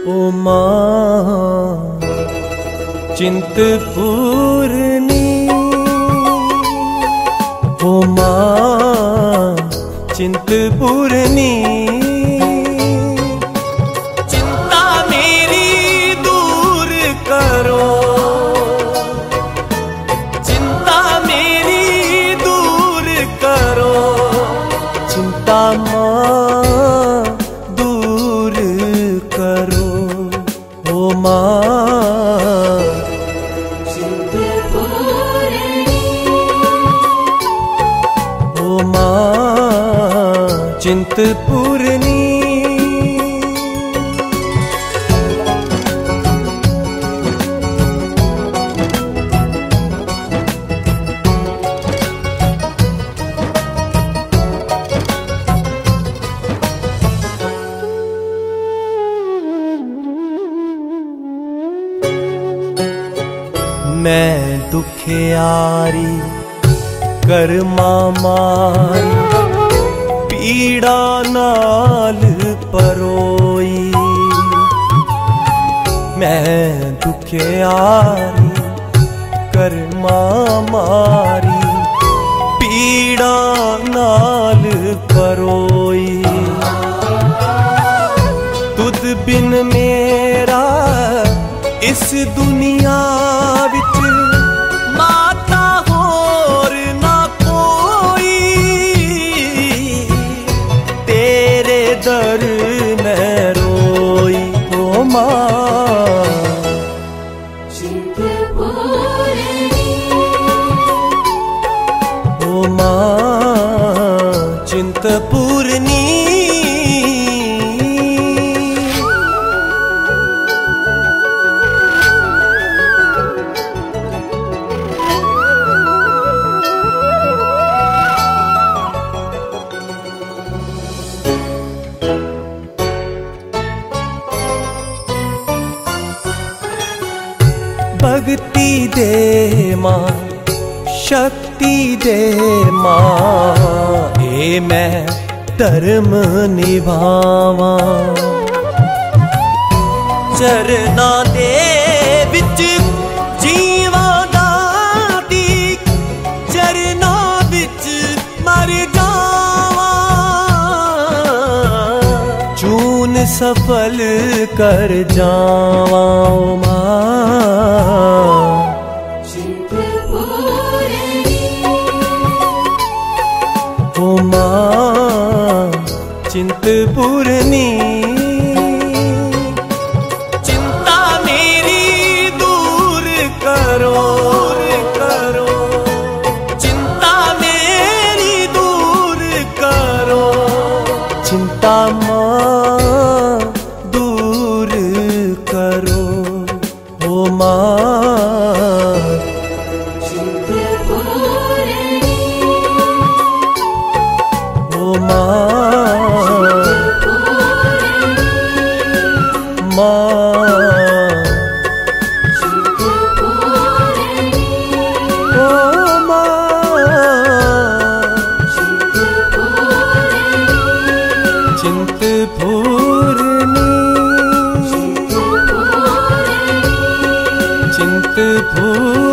ओ माँ चिंतपूर्णी, ओ माँ चिंतपूर्णी, चिंता मेरी दूर करो, चिंता मेरी दूर करो, चिंता माँ दूर करो। ओ माँ चिंतपूर्णी, मैं दुखियारी कर्मा मारी, पीड़ा नाल परोई, मैं दुखियारी कर्मा मारी, पीड़ा नाल परोई, तुद बिन मेरा इस दुनिया विच माता होर ना कोई, तेरे दर मैं रोई। ओ माँ ओ माँ चिंतपूर्णी, भक्ति दे माँ शक्ति दे माँ, ए मैं धर्म निभावा, चरना दे विच जीवा दाती, चरना विच मर जावा, चून सफल कर जावा। ओ माँ ओ माँ चिंतपूर्णी, चिंता मेरी दूर करो, करो, चिंता मेरी दूर करो, चिंता माँ दूर करो। ओ माँ चिंतपूर्णी, चिंतपूर्णी।